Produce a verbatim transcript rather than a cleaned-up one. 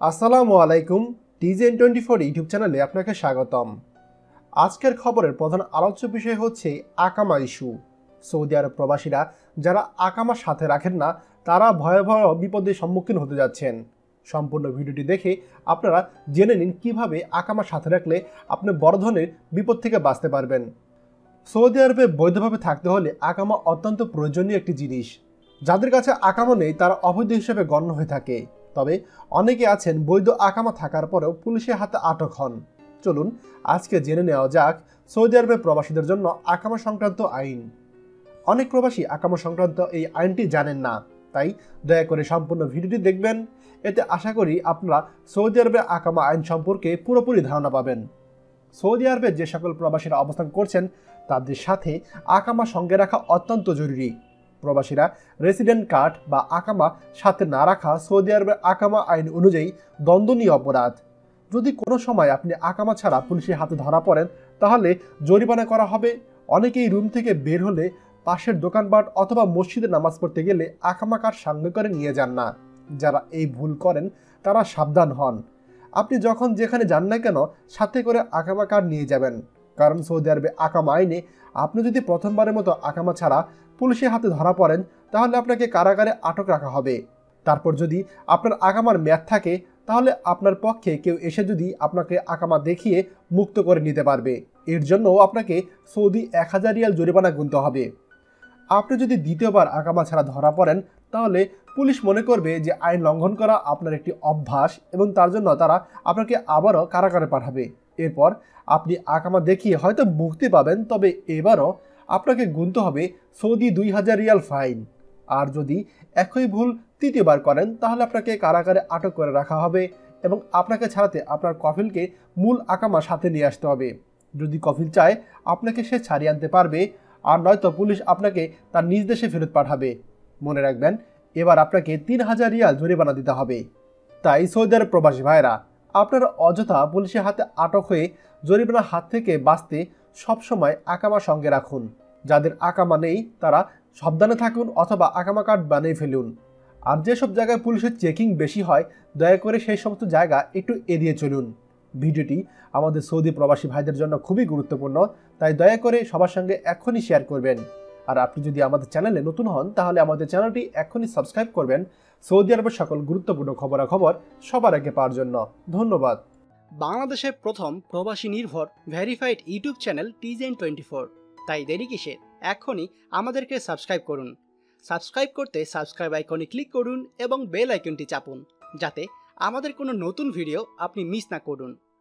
আসসালামু আলাইকুম। টিজেন twenty four YouTube চ্যানেলে আপনাকে স্বাগতম। আজকের খবরের প্রধান আলোচ্য বিষয় হচ্ছে আকামা ইস্যু। সৌদি আরব প্রবাসীরা যারা আকামা সাথে রাখেন না তারা ভয়াবহ বিপদের সম্মুখীন হতে যাচ্ছেন। সম্পূর্ণ ভিডিওটি দেখে আপনারা জেনে নিন কিভাবে আকামা সাথে রাখলে আপনি বড় ধরনের বিপদ থেকে বাঁচতে পারবেন। সৌদি আরবে বৈধভাবে থাকতে হলে আকামা অত্যন্ত প্রয়োজনীয় একটি জিনিস। যাদের কাছে আকামা নেই তারা অবৈধ হিসেবে গণ্য হয়ে থাকে। তবে অনেকে আছেন বৈধ আকামা থাকার পরেও পুলিশের হাতে আটক হন। চলুন আজকে জেনে নেওয়া যাক সৌদি আরবের প্রবাসীদের জন্য আকামা সংক্রান্ত আইন। অনেক প্রবাসী আকামা সংক্রান্ত এই আইনটি জানেন না, তাই দয়া করে সম্পূর্ণ ভিডিওটি দেখবেন। এতে আশা করি আপনারা সৌদি আরবের আকামা আইন সম্পর্কে পুরোপুরি ধারণা পাবেন। সৌদি আরবে যে সকল প্রবাসীরা অবস্থান করছেন তাদের সাথে আকামা সঙ্গে রাখা অত্যন্ত জরুরি। প্রবাসীরা রেসিডেন্ট কার্ড বা আকামা সাথে না রাখা সৌদি আরবের আকামা আইন অনুযায়ী দণ্ডনীয় অপরাধ। যদি কোনো সময় আপনি আকামা ছাড়া পুলিশের হাতে ধরা পড়েন তাহলে জরিমানা করা হবে। অনেকেই রুম থেকে বের হলে পাশের দোকানপাট অথবা মসজিদে নামাজ পড়তে গেলে আকামা কার্ড সঙ্গে করে নিয়ে যান না। যারা এই ভুল করেন তারা সাবধান হন। আপনি যখন যেখানে যান না কেন সাথে করে আকামা কার্ড নিয়ে যাবেন, কারণ সৌদি আরবে আকামা আইনে আপনি যদি প্রথমবারের মতো আকামা ছাড়া পুলিশের হাতে ধরা পড়েন তাহলে আপনাকে কারাগারে আটক রাখা হবে। তারপর যদি আপনার আকামার মেয়াদ থাকে তাহলে আপনার পক্ষে কেউ এসে যদি আপনাকে আকামা দেখিয়ে মুক্ত করে নিতে পারবে। এর জন্য আপনাকে সৌদি এক হাজার রিয়াল জরিমানা গুনতে হবে। আপনি যদি দ্বিতীয়বার আকামা ছাড়া ধরা পড়েন তাহলে পুলিশ মনে করবে যে আইন লঙ্ঘন করা আপনার একটি অভ্যাস এবং তার জন্য তারা আপনাকে আবারও কারাগারে পাঠাবে। এরপর আপনি আকামা দেখিয়ে হয়তো মুক্তি পাবেন, তবে এবারও আপনাকে গুনতে হবে সৌদি দুই হাজার রিয়াল ফাইন। আর যদি একই ভুল তৃতীয়বার করেন তাহলে আপনাকে কারাগারে আটক করে রাখা হবে এবং আপনাকে ছাড়াতে আপনার কফিলকে মূল আকামা সাথে নিয়ে আসতে হবে। যদি কফিল চায় আপনাকে সে ছাড়িয়ে আনতে পারবে, আর নয়তো পুলিশ আপনাকে তার নিজ দেশে ফেরত পাঠাবে। মনে রাখবেন, এবার আপনাকে তিন হাজার রিয়াল জরিমানা দিতে হবে। তাই সৌদি আরব প্রবাসী ভাইরা, আপনারা অযথা পুলিশের হাতে আটক হয়ে জরিমানার হাত থেকে বাঁচতে সবসময় আকামা সঙ্গে রাখুন। যাদের আকামা নেই তারা সাবধানে থাকুন অথবা আকামা কার্ড বানিয়ে ফেলুন। আর যেসব জায়গায় পুলিশের চেকিং বেশি হয় দয়া করে সেই সমস্ত জায়গা একটু এড়িয়ে চলুন। ভিডিওটি আমাদের সৌদি প্রবাসী ভাইদের জন্য খুবই গুরুত্বপূর্ণ, তাই দয়া করে সবার সঙ্গে এখনই শেয়ার করবেন। আর আপনি যদি আমাদের চ্যানেলে নতুন হন তাহলে আমাদের চ্যানেলটি এখনই সাবস্ক্রাইব করবেন সৌদি আরবের সকল গুরুত্বপূর্ণ খবরাখবর সবার আগে পাওয়ার জন্য। ধন্যবাদ। বাংলাদেশের প্রথম প্রবাসী নির্ভর ভেরিফাইড ইউটিউব চ্যানেল টিজেন টোয়েন্টি ফোর, তাই দেরি কিসের, এখনই আমাদেরকে সাবস্ক্রাইব করুন। সাবস্ক্রাইব করতে সাবস্ক্রাইব আইকনে ক্লিক করুন এবং বেল আইকনটি চাপুন যাতে আমাদের কোনো নতুন ভিডিও আপনি মিস না করুন।